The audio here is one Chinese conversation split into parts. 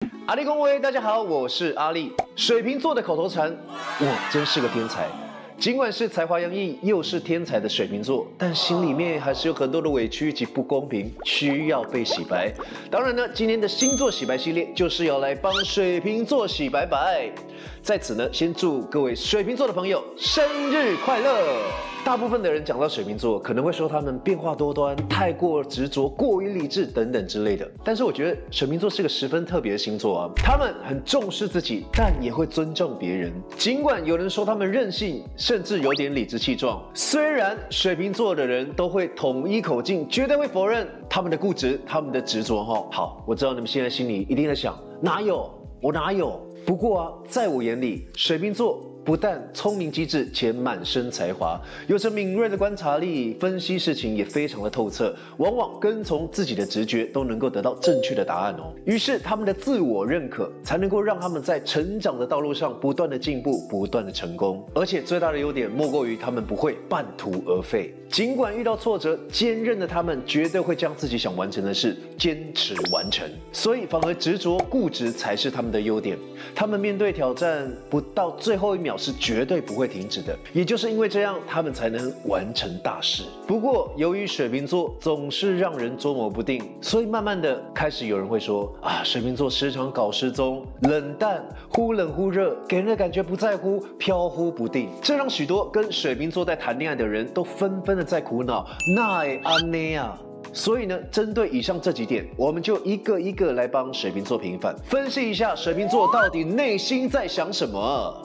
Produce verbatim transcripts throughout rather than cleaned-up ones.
阿力恭维，大家好，我是阿力。水瓶座的口头禅，我真是个天才。尽管是才华洋溢又是天才的水瓶座，但心里面还是有很多的委屈及不公平，需要被洗白。当然呢，今天的星座洗白系列就是要来帮水瓶座洗白白。在此呢，先祝各位水瓶座的朋友生日快乐！大部分的人讲到水瓶座，可能会说他们变化多端、太过执着、过于理智等等之类的。但是我觉得水瓶座是个十分特别的星座啊，他们很重视自己，但也会尊重别人。尽管有人说他们任性，甚至有点理直气壮，虽然水瓶座的人都会统一口径，绝对会否认他们的固执、他们的执着。哈，好，我知道你们现在心里一定在想，哪有？我哪有？不过啊，在我眼里，水瓶座不但聪明机智且满身才华，有着敏锐的观察力，分析事情也非常的透彻，往往跟从自己的直觉都能够得到正确的答案哦。于是他们的自我认可才能够让他们在成长的道路上不断的进步，不断的成功。而且最大的优点莫过于他们不会半途而废，尽管遇到挫折，坚韧的他们绝对会将自己想完成的事坚持完成。所以反而执着固执才是他们的优点。他们面对挑战，不到最后一秒是绝对不会停止的，也就是因为这样，他们才能完成大事。不过，由于水瓶座总是让人捉摸不定，所以慢慢的开始有人会说啊，水瓶座时常搞失踪、冷淡、忽冷忽热，给人的感觉不在乎、飘忽不定。这让许多跟水瓶座在谈恋爱的人都纷纷的在苦恼，那也安呢啊。所以呢，针对以上这几点，我们就一个一个来帮水瓶座平反，分析一下水瓶座到底内心在想什么。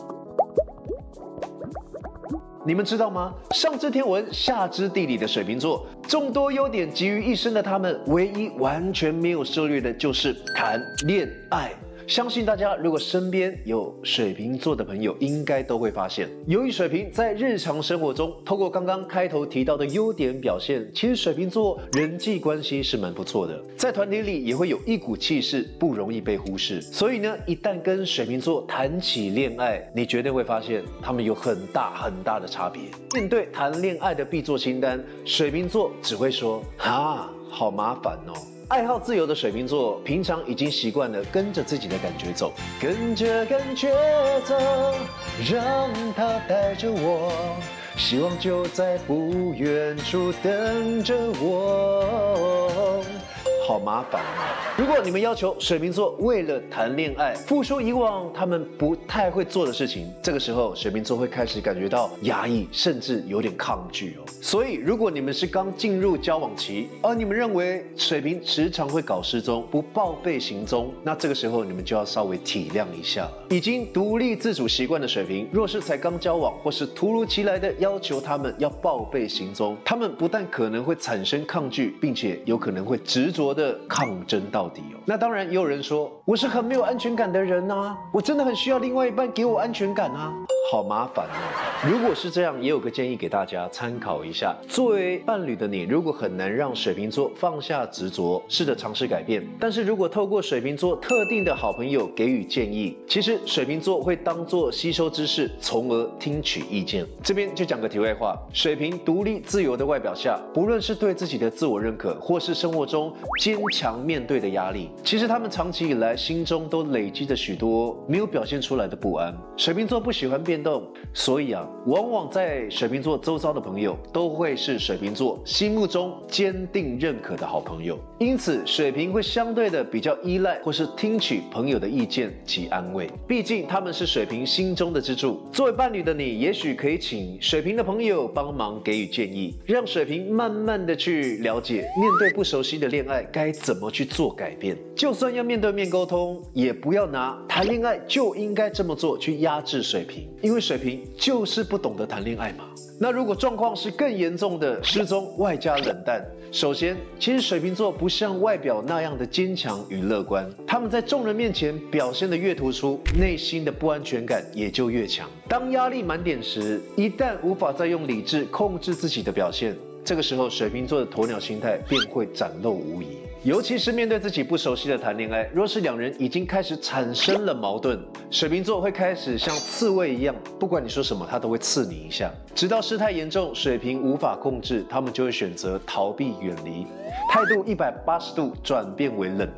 你们知道吗？上知天文，下知地理的水瓶座，众多优点集于一身的他们，唯一完全没有涉猎的就是谈恋爱。相信大家如果身边有水瓶座的朋友，应该都会发现，由于水瓶在日常生活中，透过刚刚开头提到的优点表现，其实水瓶座人际关系是蛮不错的，在团体里也会有一股气势，不容易被忽视。所以呢，一旦跟水瓶座谈起恋爱，你绝对会发现他们有很大很大的差别。面对谈恋爱的必做清单，水瓶座只会说啊，好麻烦哦。爱好自由的水瓶座，平常已经习惯了跟着自己的感觉走，跟着感觉走，让它带着我，希望就在不远处等着我。好麻烦啊！如果你们要求水瓶座为了谈恋爱付出以往他们不太会做的事情，这个时候水瓶座会开始感觉到压抑，甚至有点抗拒哦。所以，如果你们是刚进入交往期，而你们认为水瓶时常会搞失踪、不报备行踪，那这个时候你们就要稍微体谅一下了。已经独立自主习惯的水瓶，若是才刚交往，或是突如其来的要求他们要报备行踪，他们不但可能会产生抗拒，并且有可能会执着的抗争到底哦。那当然也有人说，我是很没有安全感的人啊，我真的很需要另外一半给我安全感啊，好麻烦哦。如果是这样，也有个建议给大家参考一下。作为伴侣的你，如果很难让水瓶座放下执着，试着尝试改变。但是如果透过水瓶座特定的好朋友给予建议，其实水瓶座会当作吸收知识，从而听取意见。这边就讲个题外话，水瓶独立自由的外表下，不论是对自己的自我认可，或是生活中坚强面对的压力，其实他们长期以来心中都累积着许多没有表现出来的不安。水瓶座不喜欢变动，所以啊，往往在水瓶座周遭的朋友都会是水瓶座心目中坚定认可的好朋友。因此，水瓶会相对的比较依赖或是听取朋友的意见及安慰，毕竟他们是水瓶心中的支柱。作为伴侣的你，也许可以请水瓶的朋友帮忙给予建议，让水瓶慢慢的去了解，面对不熟悉的恋爱该怎么去做改变。就算要面对面沟通，也不要拿谈恋爱就应该这么做去压制水瓶，因为水瓶就是不懂得谈恋爱嘛。那如果状况是更严重的失踪外加冷淡，首先，其实水瓶座不像外表那样的坚强与乐观，他们在众人面前表现得越突出，内心的不安全感也就越强。当压力满点时，一旦无法再用理智控制自己的表现，这个时候水瓶座的鸵鸟心态便会展露无遗。尤其是面对自己不熟悉的谈恋爱，若是两人已经开始产生了矛盾，水瓶座会开始像刺猬一样，不管你说什么，他都会刺你一下，直到事态严重，水瓶无法控制，他们就会选择逃避远离，态度一百八十度转变为冷淡。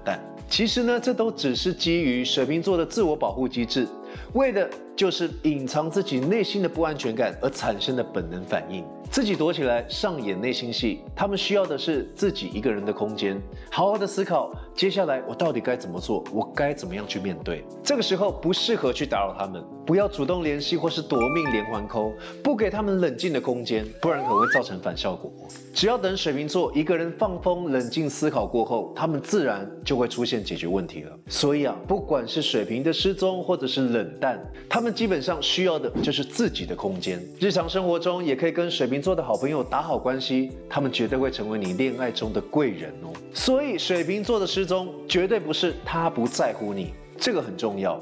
其实呢，这都只是基于水瓶座的自我保护机制，为的就是隐藏自己内心的不安全感而产生的本能反应。自己躲起来上演内心戏，他们需要的是自己一个人的空间，好好的思考接下来我到底该怎么做，我该怎么样去面对。这个时候不适合去打扰他们，不要主动联系或是夺命连环call，不给他们冷静的空间，不然可能会造成反效果。只要等水瓶座一个人放风冷静思考过后，他们自然就会出现解决问题了。所以啊，不管是水瓶的失踪或者是冷淡，他们基本上需要的就是自己的空间。日常生活中也可以跟水瓶座的好朋友打好关系，他们绝对会成为你恋爱中的贵人哦。所以水瓶座的失踪绝对不是他不在乎你，这个很重要。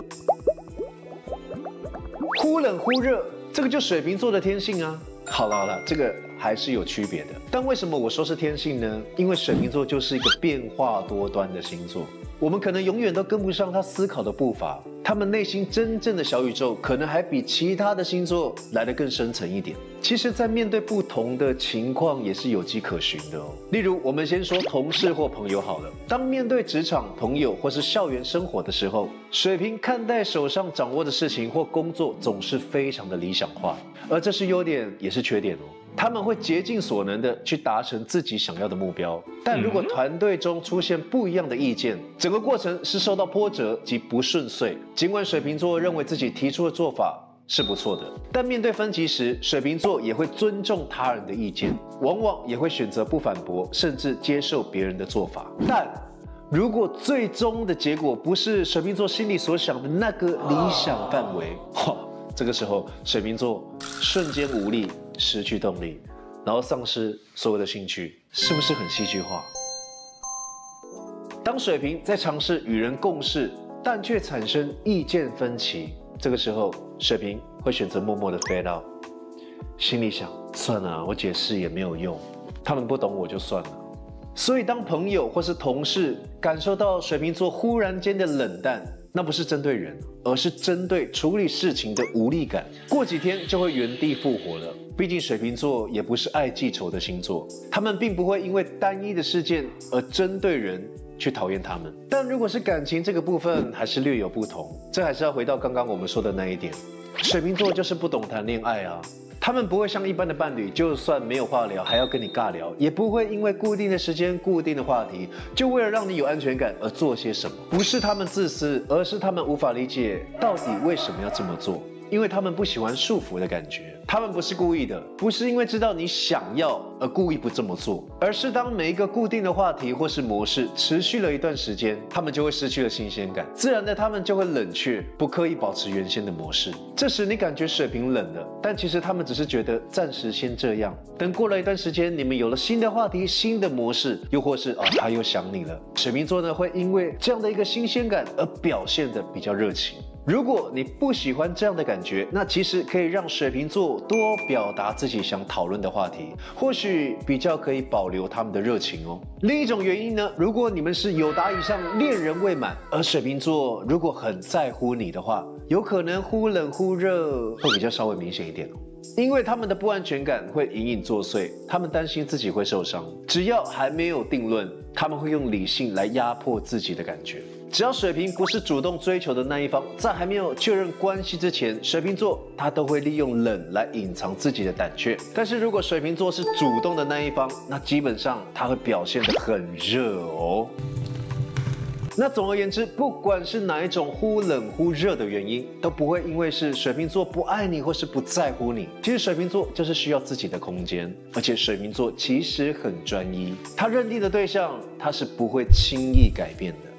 忽冷忽热，这个就水瓶座的天性啊。好了好了，这个还是有区别的。但为什么我说是天性呢？因为水瓶座就是一个变化多端的星座，我们可能永远都跟不上他思考的步伐，他们内心真正的小宇宙可能还比其他的星座来得更深层一点。其实，在面对不同的情况也是有迹可循的哦。例如，我们先说同事或朋友好了。当面对职场、朋友或是校园生活的时候，水瓶看待手上掌握的事情或工作总是非常的理想化，而这是优点也是缺点哦。他们会竭尽所能的去达成自己想要的目标，但如果团队中出现不一样的意见，整个过程是受到波折及不顺遂。尽管水瓶座认为自己提出的做法是不错的，但面对分歧时，水瓶座也会尊重他人的意见，往往也会选择不反驳，甚至接受别人的做法。但如果最终的结果不是水瓶座心里所想的那个理想范围，哇，这个时候水瓶座瞬间无力，失去动力，然后丧失所有的兴趣，是不是很戏剧化？当水瓶在尝试与人共事，但却产生意见分歧，这个时候水瓶会选择默默的 fade out， 心里想算了，我解释也没有用，他们不懂我就算了。所以当朋友或是同事感受到水瓶座忽然间的冷淡，那不是针对人，而是针对处理事情的无力感，过几天就会原地复活了。毕竟水瓶座也不是爱记仇的星座，他们并不会因为单一的事件而针对人去讨厌他们。但如果是感情这个部分，还是略有不同。这还是要回到刚刚我们说的那一点，水瓶座就是不懂谈恋爱啊。他们不会像一般的伴侣，就算没有话聊，还要跟你尬聊，也不会因为固定的时间、固定的话题，就为了让你有安全感而做些什么。不是他们自私，而是他们无法理解到底为什么要这么做。因为他们不喜欢束缚的感觉，他们不是故意的，不是因为知道你想要而故意不这么做，而是当每一个固定的话题或是模式持续了一段时间，他们就会失去了新鲜感，自然的他们就会冷却，不刻意保持原先的模式。这时你感觉水瓶冷了，但其实他们只是觉得暂时先这样，等过了一段时间，你们有了新的话题、新的模式，又或是啊、哦、他又想你了，水瓶座呢会因为这样的一个新鲜感而表现得比较热情。如果你不喜欢这样的感觉，那其实可以让水瓶座多表达自己想讨论的话题，或许比较可以保留他们的热情哦。另一种原因呢，如果你们是友达以上恋人未满，而水瓶座如果很在乎你的话，有可能忽冷忽热会比较稍微明显一点哦。因为他们的不安全感会隐隐作祟，他们担心自己会受伤，只要还没有定论，他们会用理性来压迫自己的感觉。只要水瓶不是主动追求的那一方，在还没有确认关系之前，水瓶座他都会利用冷来隐藏自己的胆怯。但是如果水瓶座是主动的那一方，那基本上他会表现得很热哦。那总而言之，不管是哪一种忽冷忽热的原因，都不会因为是水瓶座不爱你或是不在乎你。其实水瓶座就是需要自己的空间，而且水瓶座其实很专一，他认定的对象他是不会轻易改变的。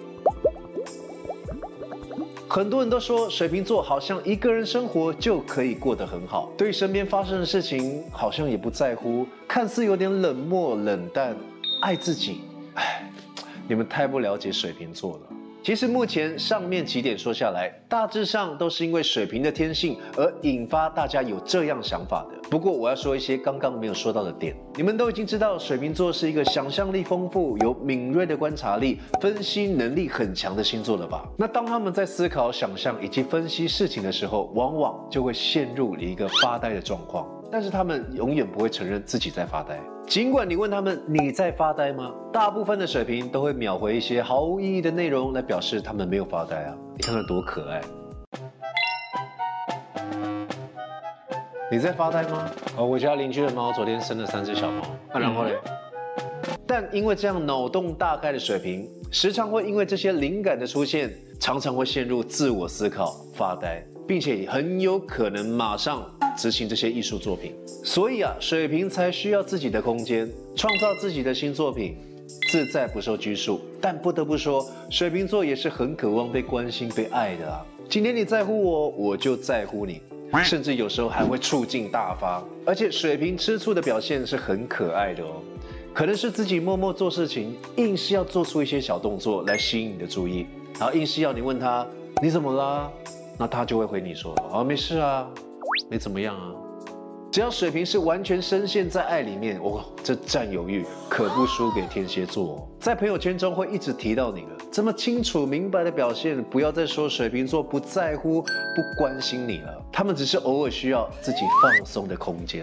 很多人都说水瓶座好像一个人生活就可以过得很好，对身边发生的事情好像也不在乎，看似有点冷漠冷淡，爱自己。唉，你们太不了解水瓶座了。其实目前上面几点说下来，大致上都是因为水瓶的天性而引发大家有这样想法的。不过我要说一些刚刚没有说到的点，你们都已经知道水瓶座是一个想象力丰富、有敏锐的观察力、分析能力很强的星座了吧？那当他们在思考、想象以及分析事情的时候，往往就会陷入一个发呆的状况。但是他们永远不会承认自己在发呆。 尽管你问他们你在发呆吗，大部分的水瓶都会秒回一些毫无意义的内容来表示他们没有发呆啊。你看看多可爱！你在发呆吗？哦，我家邻居的猫昨天生了三只小猫，啊，然后嘞？但因为这样脑洞大开的水瓶，时常会因为这些灵感的出现，常常会陷入自我思考、发呆，并且很有可能马上执行这些艺术作品。所以啊，水瓶才需要自己的空间，创造自己的新作品，自在不受拘束。但不得不说，水瓶座也是很渴望被关心、被爱的啊。今天你在乎我，我就在乎你。甚至有时候还会触境大发，而且水瓶吃醋的表现是很可爱的哦。可能是自己默默做事情，硬是要做出一些小动作来吸引你的注意，然后硬是要你问他你怎么啦，那他就会回你说啊没事啊，你怎么样啊？只要水瓶是完全深陷在爱里面，哇，这占有欲可不输给天蝎座哦。在朋友圈中会一直提到你了，这么清楚明白的表现，不要再说水瓶座不在乎、不关心你了，他们只是偶尔需要自己放松的空间。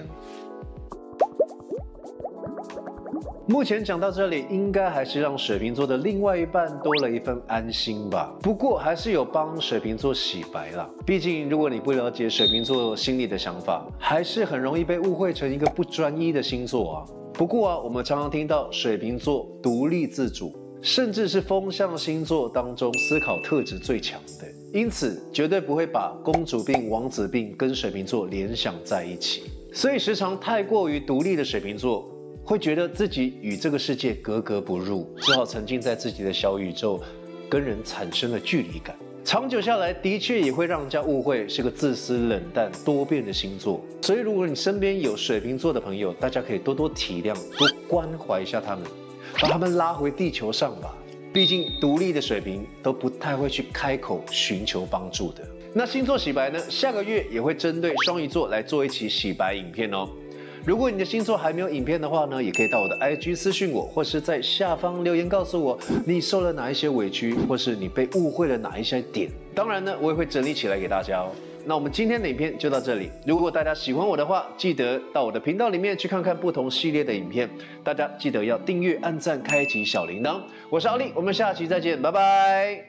目前讲到这里，应该还是让水瓶座的另外一半多了一份安心吧。不过还是有帮水瓶座洗白啦。毕竟如果你不了解水瓶座心里的想法，还是很容易被误会成一个不专一的星座啊。不过啊，我们常常听到水瓶座独立自主，甚至是风象星座当中思考特质最强的，因此绝对不会把公主病、王子病跟水瓶座联想在一起。所以时常太过于独立的水瓶座，会觉得自己与这个世界格格不入，只好沉浸在自己的小宇宙，跟人产生了距离感。长久下来，的确也会让人家误会是个自私、冷淡、多变的星座。所以，如果你身边有水瓶座的朋友，大家可以多多体谅、多关怀一下他们，把他们拉回地球上吧。毕竟，独立的水瓶都不太会去开口寻求帮助的。那星座洗白呢？下个月也会针对双鱼座来做一期洗白影片哦。如果你的星座还没有影片的话呢，也可以到我的 I G 私讯我，或是在下方留言告诉我你受了哪一些委屈，或是你被误会了哪一些点。当然呢，我也会整理起来给大家哦。那我们今天的影片就到这里。如果大家喜欢我的话，记得到我的频道里面去看看不同系列的影片。大家记得要订阅、按赞、开启小铃铛。我是奥利，我们下期再见，拜拜。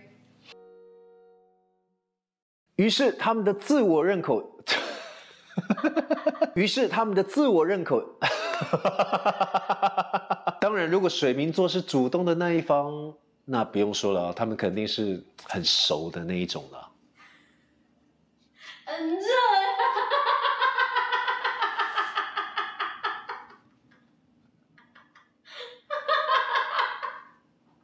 于是他们的自我认可。于是他们的自我认可，当然，如果水瓶座是主动的那一方，那不用说了，他们肯定是很熟的那一种了。嗯。